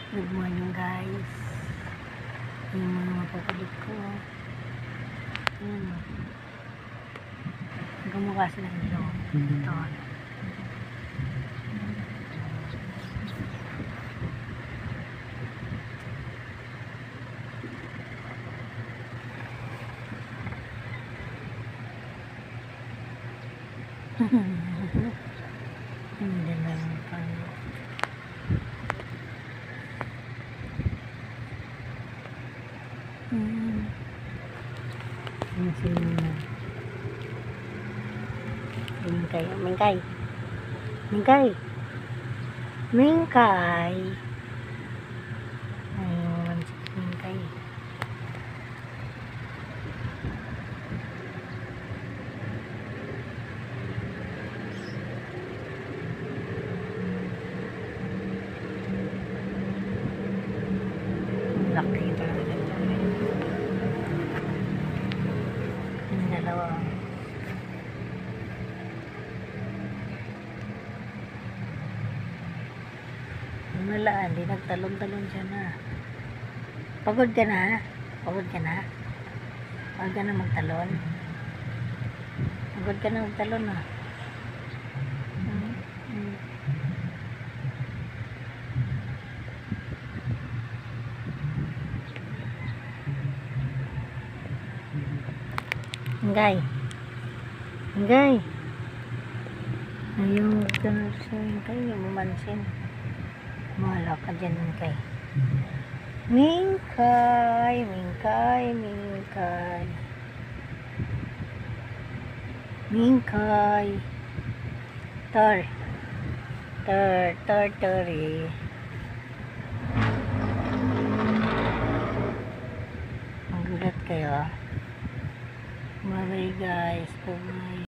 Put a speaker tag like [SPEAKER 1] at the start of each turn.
[SPEAKER 1] Good morning guys. Yung mga mapapalit ko. Ayan o. Gumukha sila nito. Ito. Hindi lang pang Mingkay, Mingkay, Mingkay, Mingkay. Ayun, Mingkay. Laki talaga. Yung dalawa. Wala, hindi nagtalon-talon siya na. Pagod ka na? Pagod ka na? Pagod ka na magtalon? Pagod ka na magtalon ah. Mingkay. Mingkay. Ayaw ka na sa Mingkay, yung mamansin. Mahala ka dyan, Mingkay. Mingkay, Mingkay, Mingkay. Mingkay. Tori. Magulat kayo. Bye-bye guys. Bye-bye.